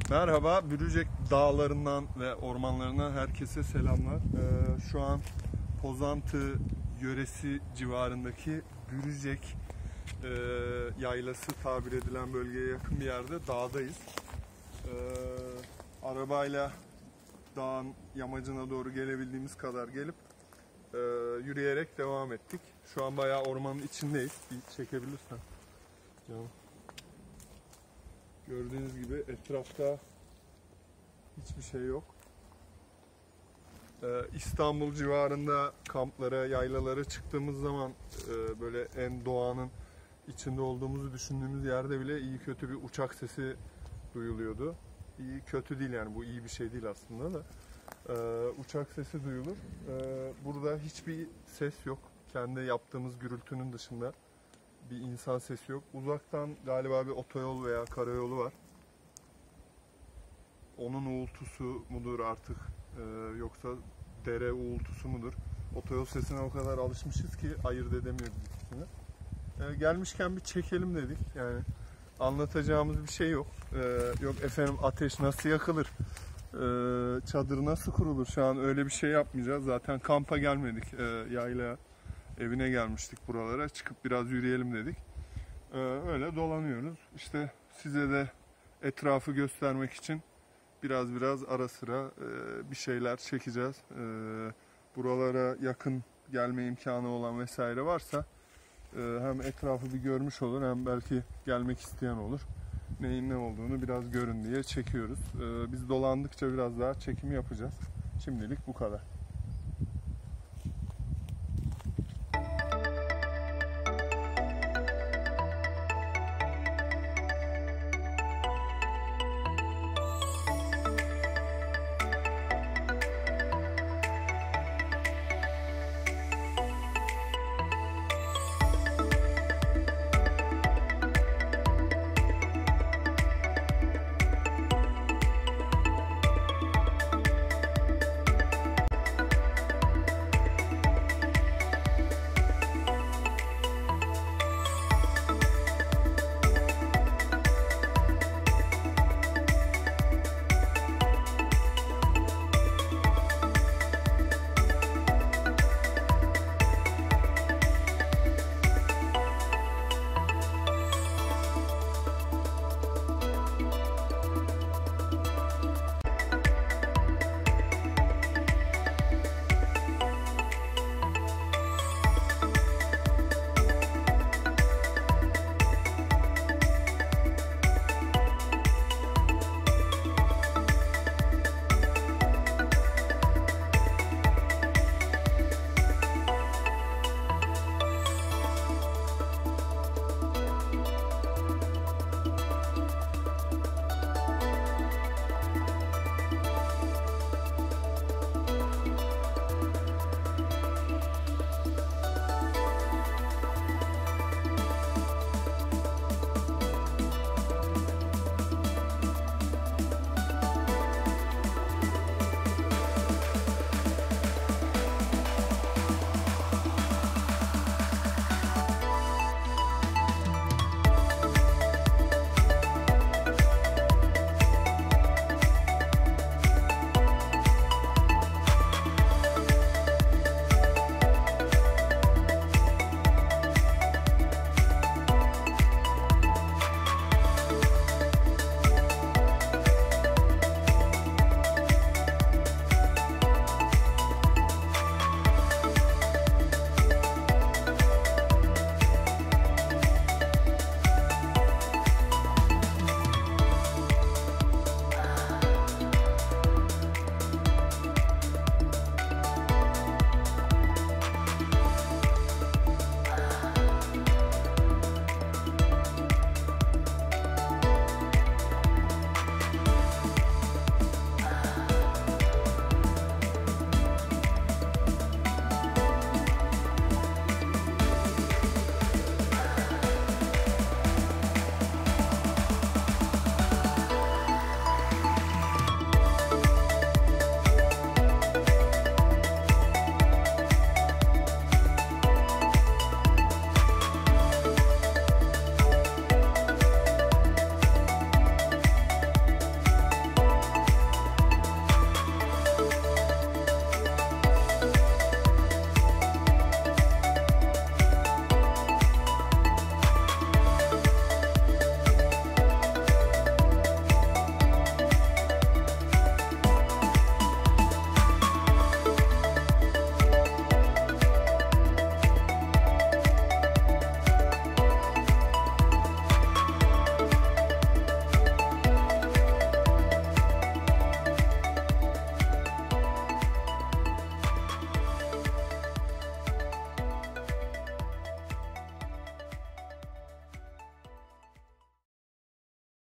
Merhaba, Bürücek dağlarından ve ormanlarından herkese selamlar. Şu an Pozantı yöresi civarındaki Bürücek yaylası tabir edilen bölgeye yakın bir yerde dağdayız. Arabayla dağın yamacına doğru gelebildiğimiz kadar gelip yürüyerek devam ettik. Şu an bayağı ormanın içindeyiz. Bir çekebilirsen. Canım. Gördüğünüz gibi etrafta hiçbir şey yok. İstanbul civarında kamplara, yaylalara çıktığımız zaman böyle en doğanın içinde olduğumuzu düşündüğümüz yerde bile iyi kötü bir uçak sesi duyuluyordu. İyi kötü değil, yani bu iyi bir şey değil aslında da. Uçak sesi duyulur. Burada hiçbir ses yok. Kendi yaptığımız gürültünün dışında bir insan sesi yok. Uzaktan galiba bir otoyol veya karayolu var. Onun uğultusu mudur artık, yoksa dere uğultusu mudur? Otoyol sesine o kadar alışmışız ki ayırt edemiyoruz ikisini. Gelmişken bir çekelim dedik. Yani anlatacağımız bir şey yok. Yok efendim ateş nasıl yakılır, çadır nasıl kurulur, şu an öyle bir şey yapmayacağız. Zaten kampa gelmedik, yayla evine gelmiştik buralara. Çıkıp biraz yürüyelim dedik. Öyle dolanıyoruz. İşte size de etrafı göstermek için biraz ara sıra bir şeyler çekeceğiz. Buralara yakın gelme imkanı olan vesaire varsa hem etrafı bir görmüş olur, hem belki gelmek isteyen olur. Neyin ne olduğunu biraz görün diye çekiyoruz. Biz dolandıkça biraz daha çekim yapacağız. Şimdilik bu kadar.